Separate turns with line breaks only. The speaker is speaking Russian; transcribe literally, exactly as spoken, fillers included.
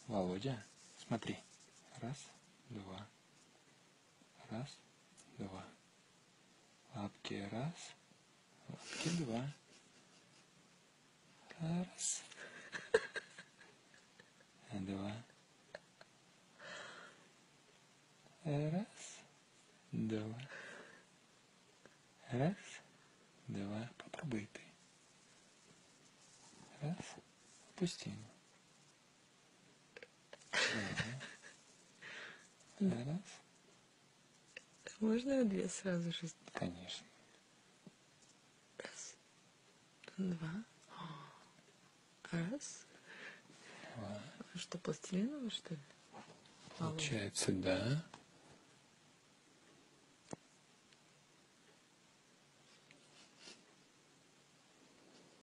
Володя, смотри. Раз, два. Раз, два. Лапки раз, лапки два. Раз. Два. Раз, два. Раз, два. Попробуй ты. Раз. Опусти. Два. Раз.
Можно две сразу же?
Конечно.
Раз, два. Раз.
Два.
Что, пластилиново, что ли?
Получается, да.